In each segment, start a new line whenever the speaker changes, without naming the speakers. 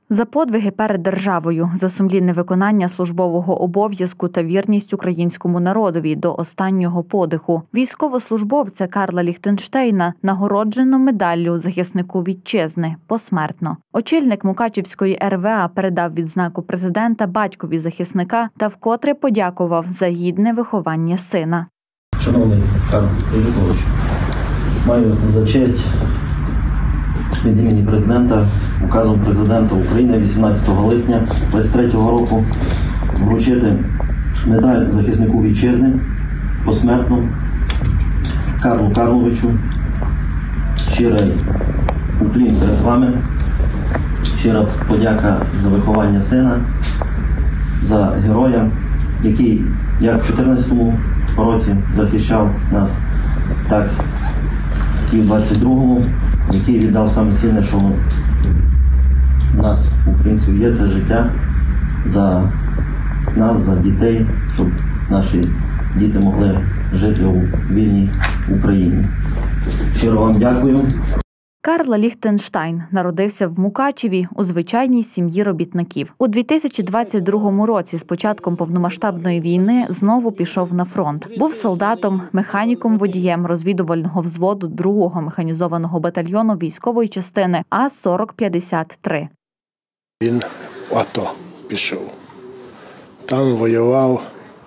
За подвиги перед державою, за сумлінне виконання службового обов'язку та вірність українському народові до останнього подиху. Військовослужбовця Карла Ліхтенштейна нагороджено медаллю захиснику вітчизни посмертно. Очільник Мукачівської РВА передав відзнаку президента батькові захисника та вкотре подякував за гідне виховання сина.
Шановний Карл Іллікович, маю за честь від імені президента, указом президента України 18 липня 2023 року вручити медаль захиснику вітчизни посмертно Карлу Карловичу. Щирий уклін перед вами, щира подяка за виховання сина, за героя, який як в 2014 році захищав нас, так і в 22-му, який віддав саме цінне, що у нас, українців, є це життя за нас, за дітей, щоб наші діти могли жити у вільній Україні. Щиро вам дякую.
Карл Ліхтенштейн народився в Мукачеві у звичайній сім'ї робітників. У 2022 році з початком повномасштабної війни знову пішов на фронт. Був солдатом, механіком-водієм розвідувального взводу 2-го механізованого батальйону військової частини А-4053.
Він в АТО пішов. Там воював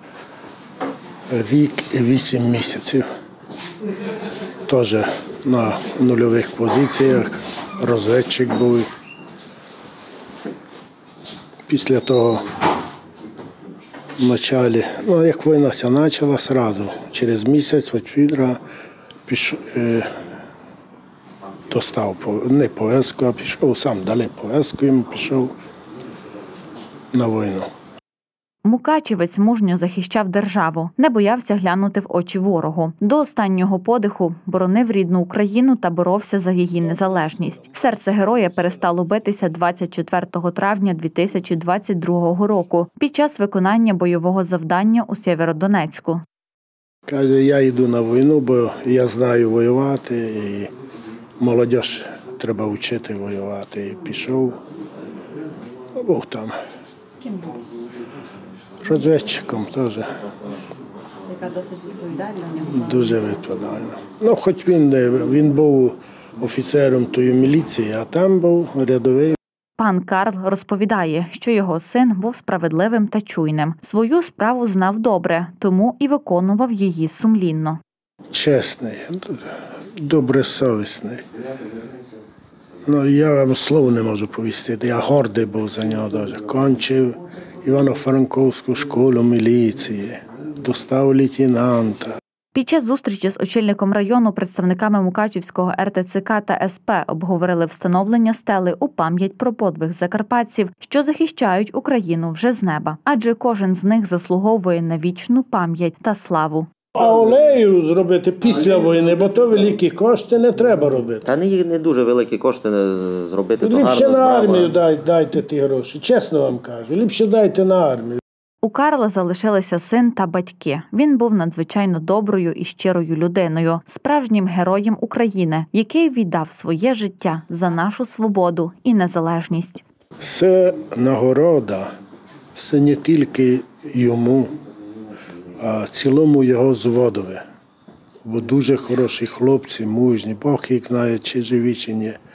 рік і 8 місяців. Теж на нульових позиціях, розвідчик був. Після того в началі, як війна почала, одразу, через місяць достав не пов'язку, а пішов сам, дали пов'язку йому, пішов на війну.
Мукачівець мужньо захищав державу, не боявся глянути в очі ворогу. До останнього подиху боронив рідну Україну та боровся за її незалежність. Серце героя перестало битися 24 травня 2022 року під час виконання бойового завдання у Сєвєродонецьку.
Каже, я йду на війну, бо я знаю воювати, і молодь треба вчити воювати. І пішов, був там.
Ким був?
Розвідчиком теж.
Яка досить відповідальна?
Дуже відповідальна. Хоч він був офіцером тої міліції, а там був рядовий.
Пан Карл розповідає, що його син був справедливим та чуйним. Свою справу знав добре, тому і виконував її сумлінно.
Чесний, добросовісний. Я вам слово не можу повістити. Я гордий був за нього дуже. Кончив Івано-Франковську школу міліції, достав лейтенанта.
Під час зустрічі з очільником району представниками Мукачівського РТЦК та СП обговорили встановлення стели у пам'ять про подвиг закарпатців, що захищають Україну вже з неба. Адже кожен з них заслуговує на вічну пам'ять та славу.
А олею зробити після війни, бо то великі кошти не треба робити.
Та не дуже великі кошти зробити, то гарна
ліпше на
справа.
армію дайте ті гроші, чесно вам кажу, ліпше дайте на армію.
У Карла залишилися син та батьки. Він був надзвичайно доброю і щирою людиною, справжнім героєм України, який віддав своє життя за нашу свободу і незалежність.
Це нагорода, це не тільки йому, а цілому його зводові. Бо дуже хороші хлопці, мужні, Бог їх знає, чи живі, чи ні.